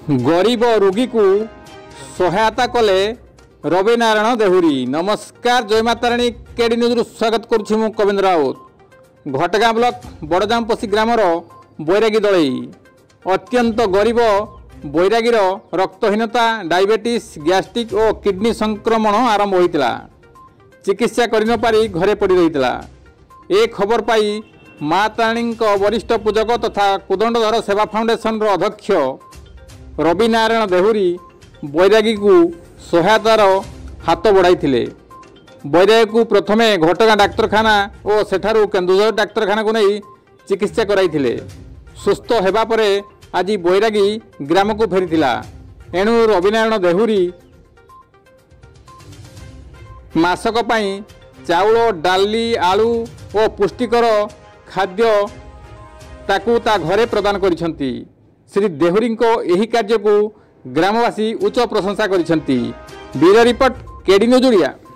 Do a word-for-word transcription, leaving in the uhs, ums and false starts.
गरीब रोगी को सहायता कले रवि नारायण देहुरी। नमस्कार, जय माता राणी। केडी न्यूज स्वागत करुछि मु कविंद्र राउत। घटगाँ ब्लॉक बड़जामपसी ग्रामर बैरागी दलई अत्यंत गरीब बैरागीर रक्तहीनता, डायबिटीज, गैस्ट्रिक और किडनी संक्रमण आरंभ होता। चिकित्सा कर पारी घरे पड़ रही। ए खबर पाई माताराणी वरिष्ठ पूजक तथा कुदंडधर सेवा फाउंडेशन अध्यक्ष रवि नारायण देहुरी बैरागी को सहायतार हाथ बढ़ाई। बैरागी को प्रथमे घटगाँ डाक्तरखाना और सेठारु केन्दुझर डाक्तरखाना को नहीं चिकित्सा कराई। सुस्थ होगा पर आज बैरागी ग्राम को फेरी। एणु रवि नारायण देहुरी मासक पाई चाउल, डाली, आलू और पुष्टिकर खाद्य ताकू ता घरे प्रदान करिसंती। श्री देहुरी को यही कार्य को ग्रामवासी उच्च प्रशंसा करिसंती। Bureau report, KD news Odia.